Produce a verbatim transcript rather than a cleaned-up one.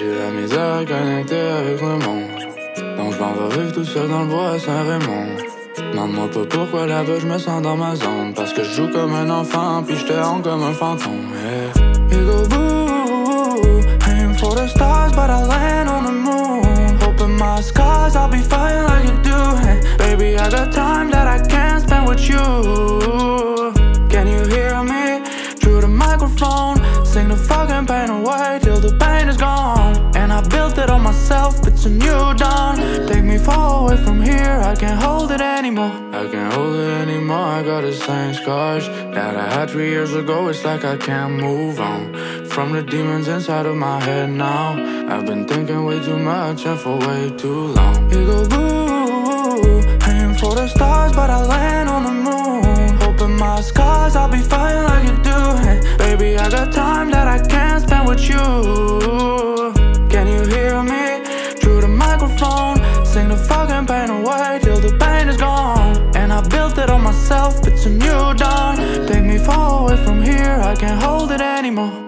j'ai la misère à connecter avec le monde. Donc je m'en vais vivre tout seul dans le bois à Saint-Raymond. Demande-moi pas pourquoi là-bas je me sens dans ma zone. Parce que je joue comme un enfant, puis je te hante comme un fantôme. Yeah. You go boo, aim for the stars but I land on the moon. Open my skies, I'll be flying like you do. Hey, baby, I got time that I can't spend with you. Can you hear me? Through the microphone, sing the fucking pain away till the pain is gone. And I built it on myself, it's a new dawn. Take me far away from here, I can't hold it anymore. I can't hold it anymore, I got the same scars that I had three years ago. It's like I can't move on from the demons inside of my head now. I've been thinking way too much and for way too long. You go boo, aim for the stars but I land on the moon. Open my skies, I'll be flying like you do. Hey, baby, I got time that I can't spend with you. Can you hear me? Through the microphone, sing the fucking pain away till the pain is gone. And I built it on myself, it's a new dawn. Take me far away from here, I can't hold it anymore.